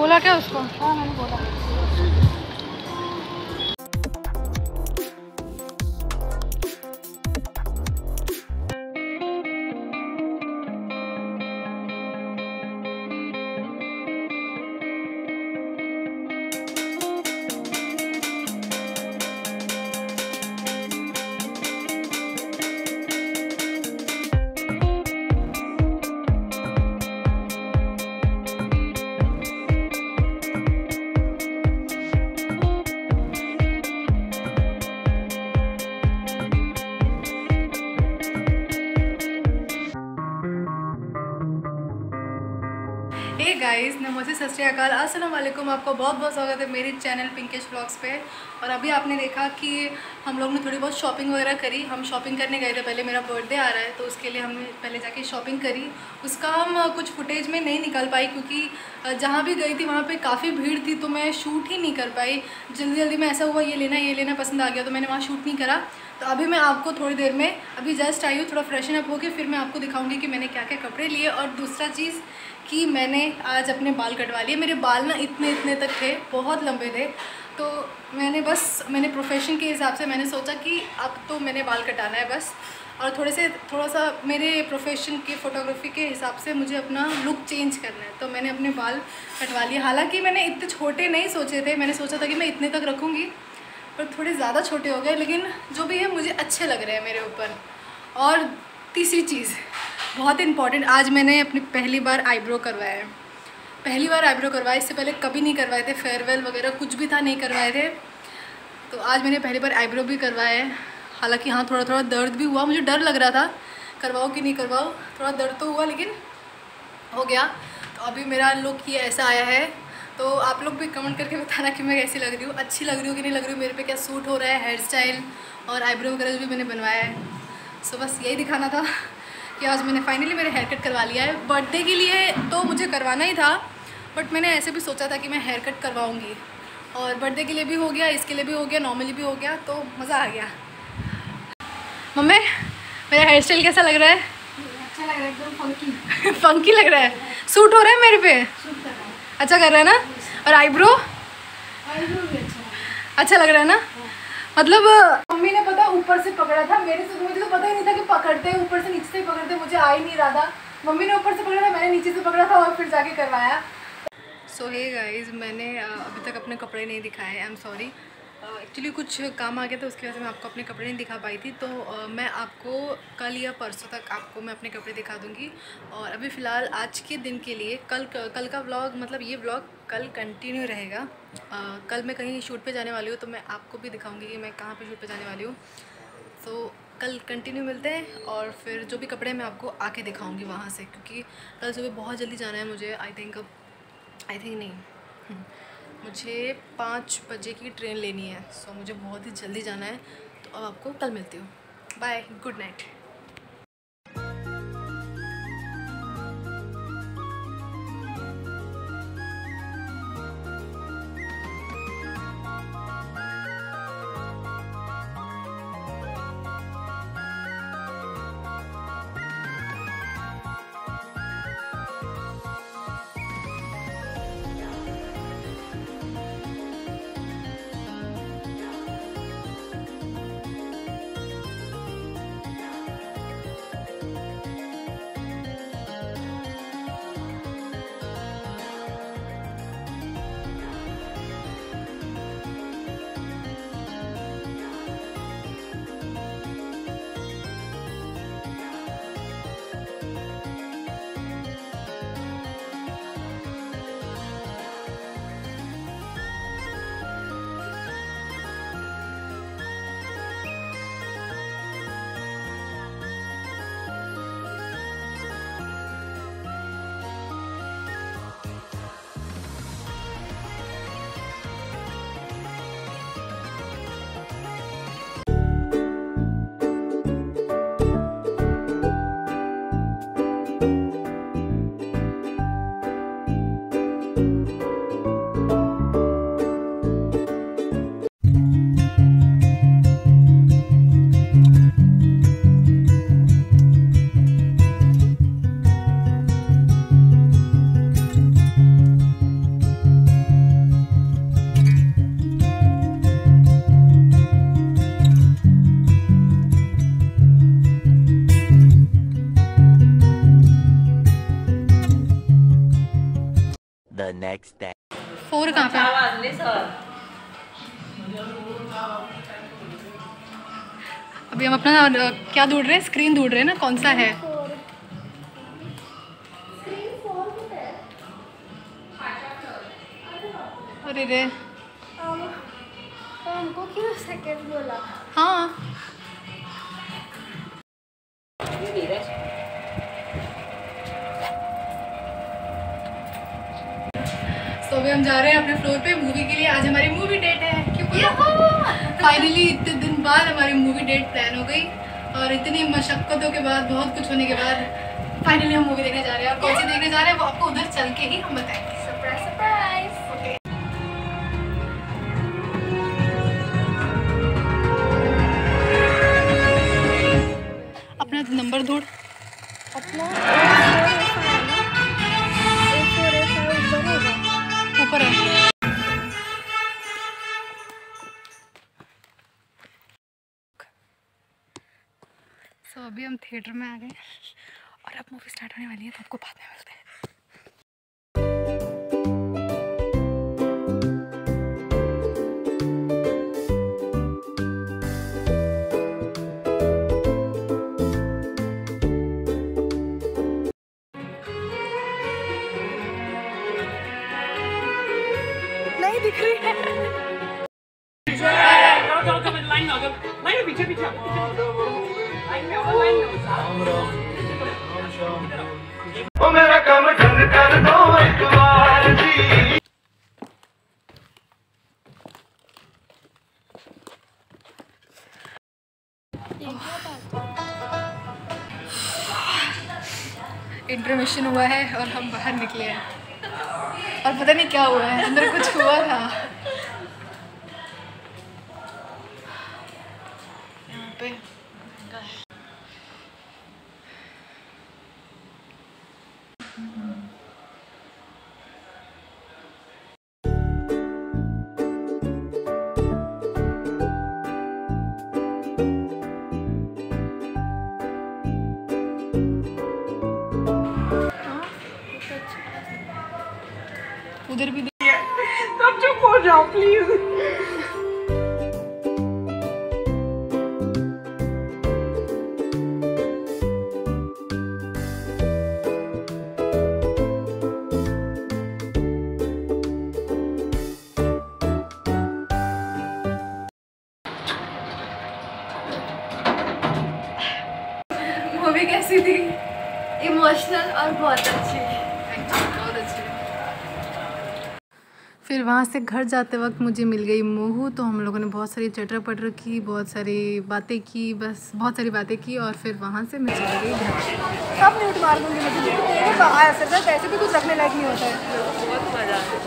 बोला क्या उसको? हाँ मैंने बोला। हे गाइस, नमस्ते, सत श्री अकाल, अस्सलाम वालेकुम। आपका बहुत बहुत स्वागत है मेरे चैनल पिंकिश व्लॉग्स पे। और अभी आपने देखा कि हम लोग ने थोड़ी बहुत शॉपिंग वगैरह करी। हम शॉपिंग करने गए थे, पहले मेरा बर्थडे आ रहा है तो उसके लिए हमने पहले जाके शॉपिंग करी। उसका हम कुछ फुटेज में नहीं निकाल पाई क्योंकि जहाँ भी गई थी वहाँ पे काफ़ी भीड़ थी तो मैं शूट ही नहीं कर पाई। जल्दी जल्दी में ऐसा हुआ ये लेना पसंद आ गया तो मैंने वहाँ शूट नहीं करा। तो अभी मैं आपको थोड़ी देर में, अभी जस्ट आई हूँ, थोड़ा फ्रेशन अप होके फिर मैं आपको दिखाऊंगी कि मैंने क्या क्या कपड़े लिए। और दूसरा चीज़ कि मैंने आज अपने बाल कटवा लिए। मेरे बाल ना इतने तक थे, बहुत लंबे थे, तो मैंने प्रोफेशन के हिसाब से मैंने सोचा कि अब तो मैंने बाल कटाना है बस। और थोड़ा सा मेरे प्रोफेशन के फ़ोटोग्राफी के हिसाब से मुझे अपना लुक चेंज करना है, तो मैंने अपने बाल कटवा लिए। हालांकि मैंने इतने छोटे नहीं सोचे थे, मैंने सोचा था कि मैं इतने तक रखूँगी, पर थोड़े ज़्यादा छोटे हो गए, लेकिन जो भी है मुझे अच्छे लग रहे हैं मेरे ऊपर। और तीसरी चीज़ बहुत इम्पॉर्टेंट, आज मैंने अपनी पहली बार आईब्रो करवाया है। पहली बार आईब्रो करवाया, इससे पहले कभी नहीं करवाए थे, फेयरवेल वगैरह कुछ भी था नहीं करवाए थे। तो आज मैंने पहली बार आईब्रो भी करवाया है। हालांकि हाँ, थोड़ा दर्द भी हुआ, मुझे डर लग रहा था करवाओ कि नहीं करवाओ, थोड़ा दर्द तो हुआ लेकिन हो गया। तो अभी मेरा लुक ये ऐसा आया है। तो आप लोग भी कमेंट करके बताना कि मैं कैसी लग रही हूँ, अच्छी लग रही हूँ कि नहीं लग रही हूँ, मेरे पे क्या सूट हो रहा है, हेयर स्टाइल और आईब्रो वगैरह भी मैंने बनवाया है। सो बस यही दिखाना था कि आज मैंने फाइनली मेरा हेयर कट करवा लिया है। बर्थडे के लिए तो मुझे करवाना ही था, बट मैंने ऐसे भी सोचा था कि मैं हेयर कट करवाऊँगी, और बर्थडे के लिए भी हो गया, इसके लिए भी हो गया, नॉर्मली भी हो गया, तो मज़ा आ गया। मम्मी, मेरा हेयर स्टाइल कैसा लग रहा है? अच्छा लग रहा है, एकदम फंकी। फंकी लग रहा है, सूट हो रहा है मेरे पे, अच्छा कर रहा है ना? और आईब्रो भी अच्छा लग रहा है ना? मतलब मम्मी ने पता ऊपर से पकड़ा था, मेरे से मुझे तो पता ही नहीं था कि पकड़ते हैं, ऊपर से नीचे से पकड़ते, मुझे आ ही नहीं रहा था। मम्मी ने ऊपर से पकड़ा था, मैंने नीचे से पकड़ा था और फिर जाके करवाया। सो हे गाइस, मैंने अभी तक अपने कपड़े नहीं दिखाए, आई एम सॉरी। एक्चुअली कुछ काम आ गया था, उसकी वजह से मैं आपको अपने कपड़े नहीं दिखा पाई थी। तो मैं आपको कल या परसों तक आपको मैं अपने कपड़े दिखा दूँगी। और अभी फ़िलहाल आज के दिन के लिए कल का व्लॉग, मतलब ये व्लॉग कल कंटिन्यू रहेगा। कल मैं कहीं शूट पे जाने वाली हूँ, तो मैं आपको भी दिखाऊंगी कि मैं कहाँ पे शूट पे जाने वाली हूँ। तो कल कंटिन्यू मिलते हैं, और फिर जो भी कपड़े मैं आपको आके दिखाऊंगी वहाँ से, क्योंकि कल सुबह बहुत जल्दी जाना है मुझे। आई थिंक नहीं, मुझे 5 बजे की ट्रेन लेनी है। सो मुझे बहुत ही जल्दी जाना है। तो अब आपको कल मिलती हूँ, bye, good night. The next day. 4 कहाँ पे? अभी हम अपना क्या ढूंढ रहे हैं? स्क्रीन ढूंढ रहे हैं ना, कौन सा है? अरे रे, हमको क्यों सेकंड बोला? हाँ तो अभी हम जा रहे हैं अपने फ्लोर पे मूवी के लिए। आज हमारी मूवी डेट है, क्योंकि फाइनली इतने दिन बाद हमारी मूवी डेट प्लान हो गई और इतनी मशक्क़तों के बाद, बहुत कुछ होने के बाद फाइनली हम मूवी देखने जा रहे हैं। और कौन सी देखने जा रहे हैं वो आपको उधर चल के ही हम बताएंगे। Surprise surprise. ओके, अपना नंबर ढूंढ। अपना ऊपर है। तो अभी हम थिएटर में आ गए और अब मूवी स्टार्ट होने वाली है, तो आपको बाद में मिलते हैं। नहीं दिख रही है। लाइन पीछे पीछे ओ मेरा काम ढंग कर दो एक बार जी। इंटरमिशन हुआ है और हम बाहर निकले हैं और पता नहीं क्या हुआ है, अंदर कुछ हुआ था। यहाँ पे उधर भी तब चुप हो जाओ प्लीज। मूवी कैसी थी? इमोशनल और बहुत अच्छी। बहुत अच्छी। फिर वहाँ से घर जाते वक्त मुझे मिल गई मोहू, तो हम लोगों ने बहुत सारी चटर पटर की, बहुत सारी बातें की, बस बहुत सारी बातें की और फिर वहाँ से मैं चली गई घर। सब म्यूट मार दूँगी मुझे, ऐसे भी कुछ रखने लायक नहीं होता है। बहुत मजा।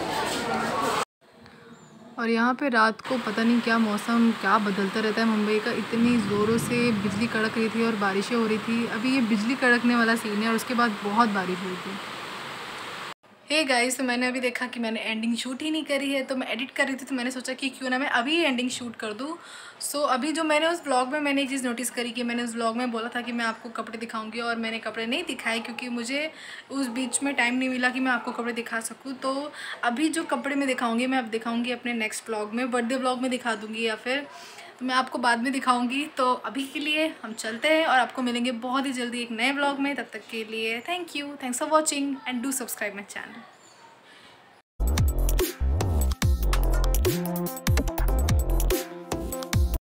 और यहाँ पे रात को पता नहीं क्या मौसम क्या बदलता रहता है मुंबई का, इतनी ज़ोरों से बिजली कड़क रही थी और बारिशें हो रही थी। अभी ये बिजली कड़कने वाला सीन है और उसके बाद बहुत बारिश हुई थी। हे गाइस, तो मैंने अभी देखा कि मैंने एंडिंग शूट ही नहीं करी है, तो मैं एडिट कर रही थी, तो मैंने सोचा कि क्यों ना मैं अभी एंडिंग शूट कर दूँ। सो अभी जो मैंने उस व्लॉग में मैंने एक चीज़ नोटिस करी कि मैंने उस व्लॉग में बोला था कि मैं आपको कपड़े दिखाऊंगी और मैंने कपड़े नहीं दिखाए क्योंकि मुझे उस बीच में टाइम नहीं मिला कि मैं आपको कपड़े दिखा सकूँ। तो अभी जो कपड़े मैं दिखाऊँगी मैं अब दिखाऊँगी अपने नेक्स्ट व्लॉग में, बर्थडे व्लॉग में दिखा दूँगी या फिर तो मैं आपको बाद में दिखाऊंगी। तो अभी के लिए हम चलते हैं और आपको मिलेंगे बहुत ही जल्दी एक नए व्लॉग में। तब तक के लिए thank you, thanks for watching and do subscribe my channel.